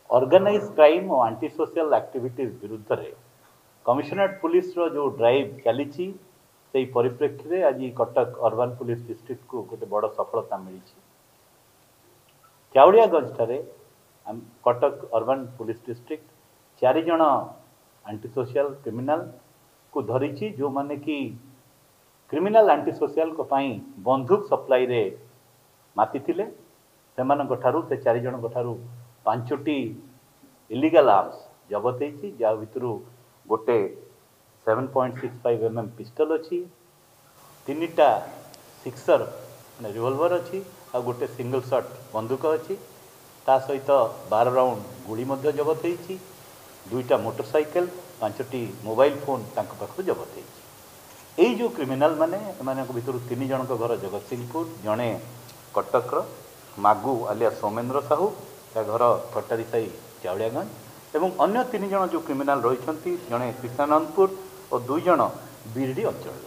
Organise crime और anti social activities विरुद्ध रे कमिशनरेट पुलिस रो जो ड्राइव चली से परिप्रेक्षी में आज कटक अर्बन पुलिस डिस्ट्रिक्ट को गोटे बड़ सफलता मिली। चाउड़ियागंज ठारे कटक अर्बन पुलिस डिस्ट्रिक्ट 4 जन आंटी सोशल क्रिमिनाल को धरी जो माने कि क्रिमिनाल आंटी सोशल को पाई बंदूक सप्लाई रे माती थिले से 4 जन ठारू 5टी इलीगल आर्म्स जबत होती जा भितर गोटे 7.65 mm पिस्टल अच्छी 3टा सिक्सर माने रिवॉल्वर अच्छी आ गोटे सिंगल शॉट बंदूक अच्छी ता सहित 12 राउंड गुड़ी मध्य जबत होती 2टा मोटरसाइकेल 5टी मोबाइल फोन तांको पाखु जबत होती। यही जो क्रिमिनाल माने भितर 3 जन घर जगतसिंहपुर जड़े कटक मागु आलिया सौमेन्द्र साहू ता घर फटारी साई चाउड़ियागंज एवं अन्य 3 जन जो क्रिमिनाल रही जड़े कृष्णानंदपुर और 2 जन बिरडी अंचल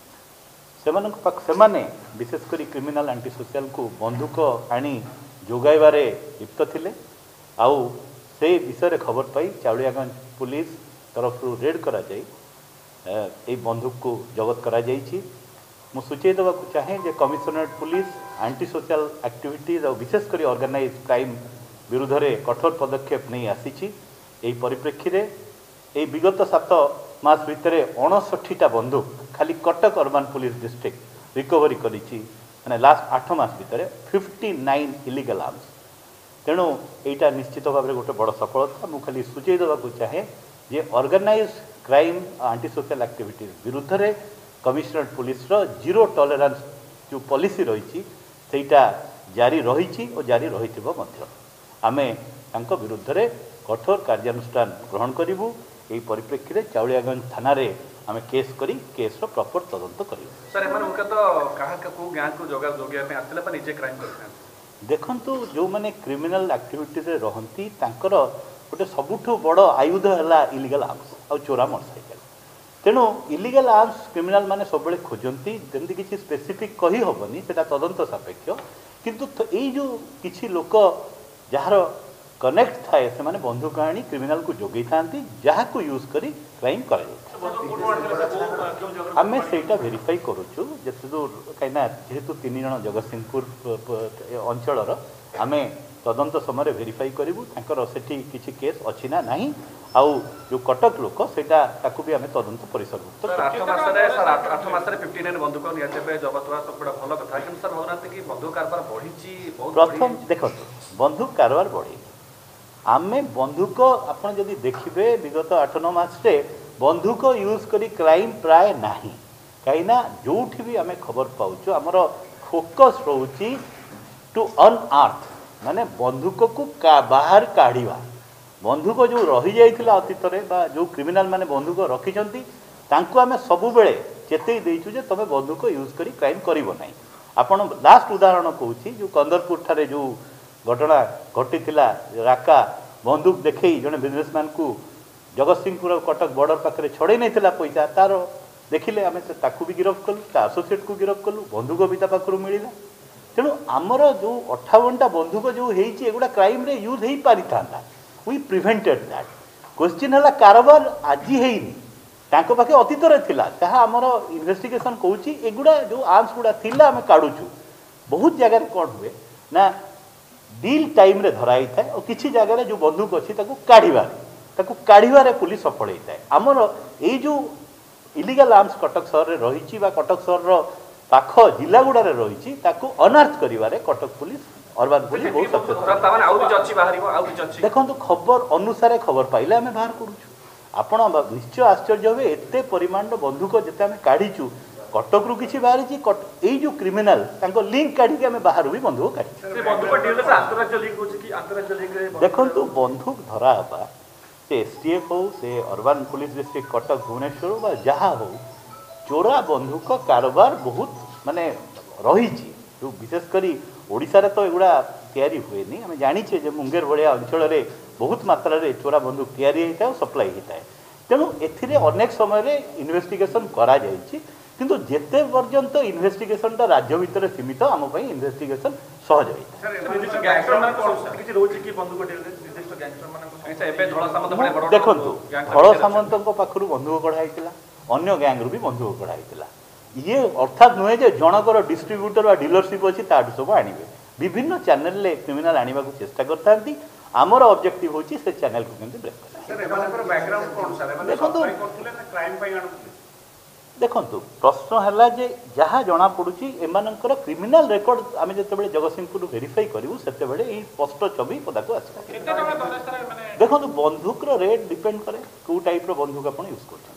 से विशेषकर क्रिमिनाल आंटी सोशल को बंदूक आनी जोगाइबारे लिप्त थिले आउ से विषय खबर पाई चाउड़ियागंज पुलिस तरफ रेड करा जाई बंदूक को जबत करा जाइछि। मु सूचई देवा चाहे जे commissionerate police anti social activities और विशेषकर ऑर्गेनाइज क्राइम विरुद्ध रे कठोर पदक्षेप नहीं आसी परिप्रेक्षी में विगत 7 मास भितर 59टा बंदूक खाली Cuttack urban police district recovery करिछि माने लास्ट 8 मास भितर 59 इलीगल आर्म्स। तेणु यहाँ निश्चित भाव में गोटे बड़ सफलता मु खाली सूचई देवा चाहे जे organize crime anti social activities विरुद्ध रे कमिशनरेट पुलिस रो जीरो टॉलरेंस जो पॉलिसी रही जारी रही और जारी रही आमे तांको विरुद्ध रे कठोर कार्यानुष्ठान ग्रहण करूँ। यही परिप्रेक्षी में चाउड़ियागंज थाना रे आमे केस करी केस रो प्रॉपर तदंत करूँ। सर एमन उनका तो कहा को गां को जोगा जोगिया पे आथिले पर निजे क्राइम करथान देखंतु जो माने क्रिमिनल एक्टिविटीज रे रहंती तांकर गोटे सबुठु बड़ आयुध है इलीगल आर्म्स और चोरा मोटरसाइकेल। तेणु इलीगल आर्म्स क्रिमिनाल माने सब बेले खोजंती जमती किसी स्पेसिफिक कही होबनी सेटा तदंत सापेक्ष किंतु यही जो किसी लोक जार कनेक्ट थाए से माने बंदूक आनी क्रिमिनाल को जोगई थांती जहाँ को यूज करी क्राइम करा आमे सेटा वेरीफाई करूछु जते दूर कहीं जेहेतु 3 जन जगतसिंहपुर अंचल आमे तदंत समय वेरीफाई करूँ सेठी किसी केस अच्छी ना नहीं आउ जो कटक लोक सेटा ताकू भी आमे तदंत परिसरभुक्त 8 मासरे 59 बंदूक नियाते जबत हुआ तो बड़ा भलो कथा कि सर भावनाते कि बंदूक कारबार बढ़ीची बहुत प्रथम देखो बंदूक कारबार बढ़ी आमे बंदूक आपन जदि देखिबे विगत 8-9 मास रे बंदूक यूज करी क्राइम प्राय नाही कहीं जोठी भी आमे खबर पाउछु हमर फोकस रहउची टू अनआर्थ माने बंदूक को बाहर काढ़ीवा बंदूक जो रही जाइथिला अतीत रे बा जो क्रिमिनाल माने बंदूक रखिचंती तांको आमे सबु बेले चेतई देइछु जे तमे बंदूक यूज करी क्राइम करिवो नाही। आपण लास्ट उदाहरण कहूची जो कंदरपुर ठारे जो घटना घटीथिला राका बंदूक देखई जने बिजनेसमैन को जगतसिंहपुर कटक बॉर्डर पाखे छड़े नहीं पैसा तार देखिले आम से ताकू भी गिरफ्त कलु एसोसिएट को गिरफ्त कलु बंदूक भी पाखु मिलला। तेणु आमर जो 58टा बंदूक जो होगा क्राइम रे यूज हो पारि था वी प्रिवेंटेड दैट क्वेश्चन है कारबार आज है पाखे अतीत थिला जहाँ आमर इन्वेस्टिगेशन कहूँ एगुड़ा जो आर्म्स गुड़ा थिला आम काढ़ुचु बहुत जगह कौन हुए ना डील टाइम रे धराई थाए और किसी जगह जो बंदूक अच्छी काढ़ीबारे पुलिस सफल होता है। आमर ये जो इलीगल आर्म्स कटक सहर में रही कटक सहर पाख जिला गुड़ारे रही अनार्थ करिवारे कटक पुलिस अर्बन पुलिस बहुत सक्सेसफुल। देखो खबर अनुसार खबर पाइले आम बाहर करूँ आपण निश्चय आश्चर्य हे एते परिमाण बंदूक जिते आम काढ़ीचु कटक रु किसी बाहरी यही जो क्रिमिनाल लिंक काढ़ी आम बाहर भी बंदूक काढ़ी देखु बंदूक धरा हवा से एसटीएफ हो से urban police district Cuttack Bhubaneswar बा जहाँ हो चोरा बंदूक कारोबार बहुत माने रही जो विशेषकर ओडिशा तो एगुड़ा तैयारी हुए नहीं आम जाचे जे मुंगेर भाया अंचल बहुत मात्रा रे चोरा बंदूक तैयारी होता है और सप्लाई होता है। तेणु एथिरे अनेक समय इन्वेस्टिगेशन करा जायछि किंतु जेते पर्यंत इन्वेस्टिगेशन टा राज्य भितर सीमित आम इन्वेस्टिगेशन सहज होता है। ଏବେ ଧଳ ସାମନ୍ତ ଭଳି ବଡ଼ ଦେଖନ୍ତୁ ଗ୍ୟାଙ୍ଗ ଧଳ ସାମନ୍ତଙ୍କ ପାଖରୁ ବନ୍ଧୁକ କଢ଼ା ହେଇଥିଲା, ଅନ୍ୟ ଗ୍ୟାଙ୍ଗରୁ ବି ବନ୍ଧୁକ କଢ଼ା ହେଇଥିଲା। ଇଏ ଅର୍ଥାତ୍ ନୁହେଁ ଯେ ଜଣଙ୍କର ଡିଷ୍ଟ୍ରିବ୍ୟୁଟର ବା ଡିଲରସିପ୍ ଅଛି ତାଠୁ ସବୁ ଆଣିବେ। ବିଭିନ୍ନ ଚ୍ୟାନେଲରେ କ୍ରିମିନାଲ ଆଣିବାକୁ ଚେଷ୍ଟା କରିଥାନ୍ତି। ଆମର ଅବଜେକ୍ଟିଭ ହେଉଛି ସେ ଚ୍ୟାନେଲକୁ କେମିତି ବ୍ରେକ୍ କରିବା। ଦେଖନ୍ତୁ ପ୍ରଶ୍ନ ହେଲା ଯେ ଯାହା ଜଣାପଡ଼ୁଛି ଏମାନଙ୍କର କ୍ରିମିନାଲ ରେକର୍ଡ ଆମେ ଯେତେବେଳେ ଜଗତସିଂହପୁର ଭେରିଫାଇ କରିବୁ ସେତେବେଳେ ଏଇ ସ୍ପଷ୍ଟ ଛବି ପଦାକୁ ଆସିବ। ଦେଖନ୍ତୁ ବନ୍ଧୁକର ରେଟ୍ ଡିପେଣ୍ଡ କରେ କେଉଁ ଟାଇପ୍ର ବନ୍ଧୁକ ଆପଣ ୟୁଜ୍ କରୁଛନ୍ତି।